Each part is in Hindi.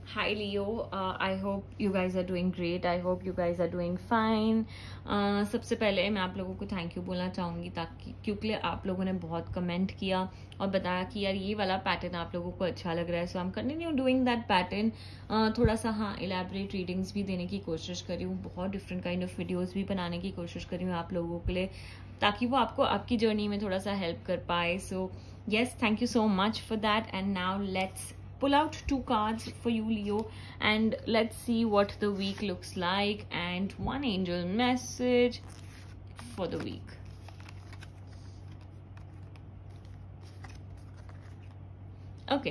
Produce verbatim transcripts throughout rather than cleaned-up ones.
Hi Leo, uh, I hope you guys are doing great. I hope you guys are doing fine. Uh, सबसे पहले मैं आप लोगों को थैंक यू बोलना चाहूँगी ताकि क्योंकि आप लोगों ने बहुत कमेंट किया और बताया कि यार ये वाला पैटर्न आप लोगों को अच्छा लग रहा है, so I am continue doing that pattern. थोड़ा सा हाँ इलेबरेट रीडिंग्स भी देने की कोशिश करी हूँ, बहुत डिफरेंट काइंड ऑफ वीडियोज़ भी बनाने की कोशिश करी हूँ आप लोगों के लिए ताकि वो आपको आपकी जर्नी में थोड़ा सा हेल्प कर पाए. सो yes, thank you so much for that. And now let's pull out two cards for you, Leo, and let's see what the week looks like and one angel message for the week. Okay.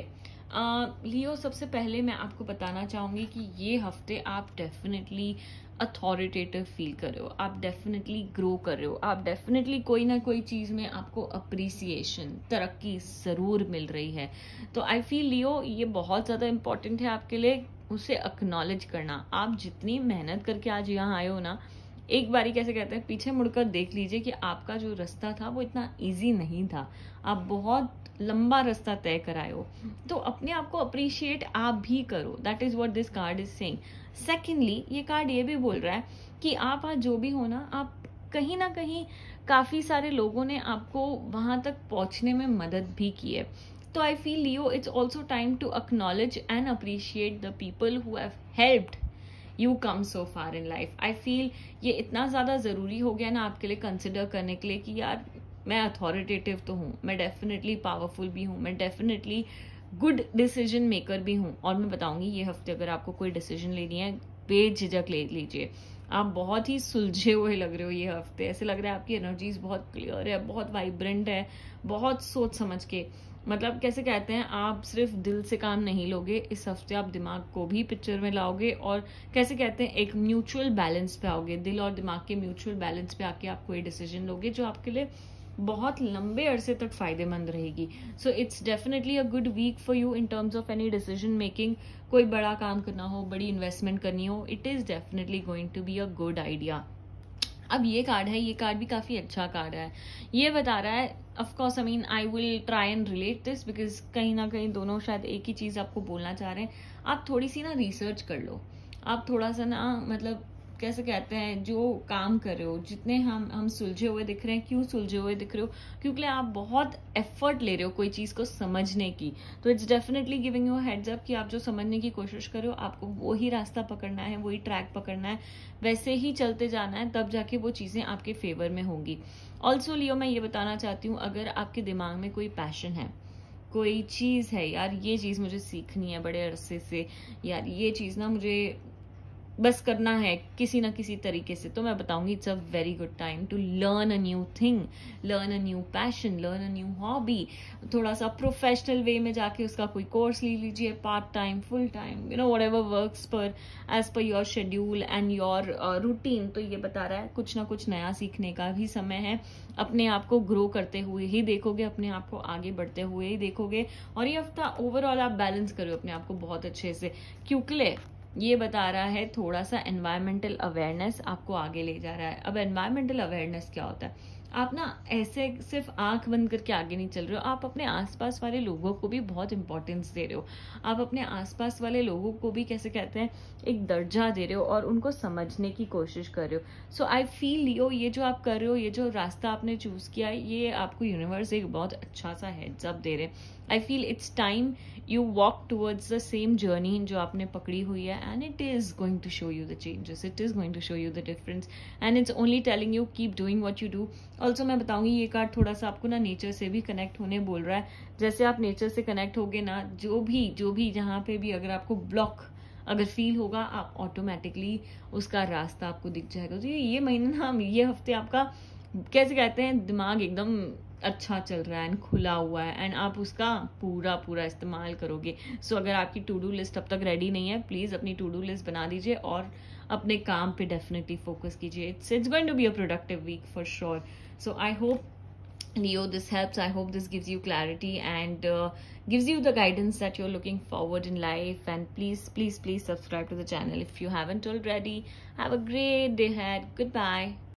Leo uh, सबसे पहले मैं आपको बताना चाहूँगी कि ये हफ्ते आप डेफिनेटली अथॉरिटेटिव फील कर रहे हो, आप डेफिनेटली ग्रो कर रहे हो, आप डेफिनेटली कोई ना कोई चीज़ में आपको अप्रिसिएशन तरक्की ज़रूर मिल रही है. तो आई फील लियो ये बहुत ज़्यादा इम्पॉर्टेंट है आपके लिए उसे एक्नॉलेज करना. आप जितनी मेहनत करके आज यहाँ आए हो ना, एक बारी कैसे कहते हैं पीछे मुड़कर देख लीजिए कि आपका जो रास्ता था वो इतना इजी नहीं था, आप बहुत लंबा रास्ता तय कराए हो. तो अपने आप को अप्रिशिएट आप भी करो. That is what this card is saying. Secondly ये कार्ड ये भी बोल रहा है कि आप आज जो भी हो ना, आप कहीं ना कहीं काफी सारे लोगों ने आपको वहां तक पहुंचने में मदद भी की है. तो I feel Leo it's also time to acknowledge and appreciate the people who have helped you come so far in life. I feel ये इतना ज़्यादा ज़रूरी हो गया ना आपके लिए कंसिडर करने के लिए कि यार मैं अथॉरिटेटिव तो हूँ, मैं डेफिनेटली पावरफुल भी हूँ, मैं डेफिनेटली गुड डिसीजन मेकर भी हूँ. और मैं बताऊंगी ये हफ्ते अगर आपको कोई डिसीजन लेनी है बेझिझक ले लीजिए. आप बहुत ही सुलझे हुए लग रहे हो ये हफ्ते, ऐसे लग रहा है आपकी एनर्जीज बहुत क्लियर है, बहुत वाइब्रेंट है, बहुत सोच समझ के, मतलब कैसे कहते हैं आप सिर्फ दिल से काम नहीं लोगे, इस हफ्ते आप दिमाग को भी पिक्चर में लाओगे और कैसे कहते हैं एक म्यूचुअल बैलेंस पे आओगे. दिल और दिमाग के म्यूचुअल बैलेंस पे आके आप कोई डिसीजन लोगे जो आपके लिए बहुत लंबे अरसे तक फायदेमंद रहेगी. So it's definitely a good week for you in terms of any decision making. कोई बड़ा काम करना हो, बड़ी इन्वेस्टमेंट करनी हो, it is definitely going to be a good idea. अब ये कार्ड है, ये कार्ड भी काफी अच्छा कार्ड है. ये बता रहा है, of course I mean I will try and relate this because कहीं ना कहीं दोनों शायद एक ही चीज आपको बोलना चाह रहे हैं. आप थोड़ी सी ना रिसर्च कर लो, आप थोड़ा सा ना मतलब कैसे कहते हैं जो काम कर रहे हो, जितने हम हम सुलझे हुए दिख रहे हैं. क्यों सुलझे हुए दिख रहे हो? क्योंकि आप बहुत एफर्ट ले रहे हो कोई चीज को समझने की. तो it's definitely giving you heads up कि आप जो समझने की कोशिश कर रहे हो आपको वही रास्ता पकड़ना है, वही ट्रैक पकड़ना है, वैसे ही चलते जाना है, तब जाके वो चीजें आपके फेवर में होंगी. ऑल्सो लियो मैं ये बताना चाहती हूँ, अगर आपके दिमाग में कोई पैशन है, कोई चीज है, यार ये चीज मुझे सीखनी है बड़े अरसे से, यार ये चीज ना मुझे बस करना है किसी ना किसी तरीके से, तो मैं बताऊंगी it's a very good time to learn a new thing, learn a new passion, learn a new hobby. थोड़ा सा प्रोफेशनल वे में जाके उसका कोई कोर्स ले लीजिए, part time, full time, you know whatever works पर as per your schedule and your routine. तो ये बता रहा है कुछ ना कुछ नया सीखने का भी समय है. अपने आप को ग्रो करते हुए ही देखोगे, अपने आप को आगे बढ़ते हुए ही देखोगे. और ये हफ्ता ओवरऑल आप बैलेंस करो अपने आप को बहुत अच्छे से, क्योंकि ये बता रहा है थोड़ा सा एनवायरमेंटल अवेयरनेस आपको आगे ले जा रहा है. अब एनवायरमेंटल अवेयरनेस क्या होता है? आप ना ऐसे सिर्फ आंख बंद करके आगे नहीं चल रहे हो, आप अपने आसपास वाले लोगों को भी बहुत इंपॉर्टेंस दे रहे हो. आप अपने आसपास वाले लोगों को भी कैसे कहते हैं एक दर्जा दे रहे हो और उनको समझने की कोशिश कर रहे हो. सो आई फील लियो ये जो आप कर रहे हो, ये जो रास्ता आपने चूज किया है, ये आपको यूनिवर्स एक बहुत अच्छा सा हेड्स अप दे रहे हैं. I feel it's time you walk towards the same journey जो आपने पकड़ी हुई है, and it is going to show you the changes, it is going to show you the difference, and it's only telling you keep doing what you do. Also मैं बताऊंगी ये कार्ड थोड़ा सा आपको ना नेचर से भी कनेक्ट होने बोल रहा है. जैसे आप नेचर से कनेक्ट होगे ना, जो भी जो भी जहाँ पे भी अगर आपको ब्लॉक अगर फील होगा, आप ऑटोमेटिकली उसका रास्ता आपको दिख जाएगा. तो ये महीना ना ये हफ्ते आपका कैसे कहते हैं दिमाग एकदम अच्छा चल रहा है एंड खुला हुआ है, एंड आप उसका पूरा पूरा इस्तेमाल करोगे. सो so, अगर आपकी टू डू लिस्ट अब तक रेडी नहीं है, प्लीज अपनी टू डू लिस्ट बना दीजिए और अपने काम पे डेफिनेटली फोकस कीजिए. It's it's going to be a productive week for sure. So I hope Leo this helps. I hope this gives you clarity and uh, gives you the guidance that you're looking forward in life. And please please please subscribe to the channel if you haven't already. Have a great day ahead. Goodbye.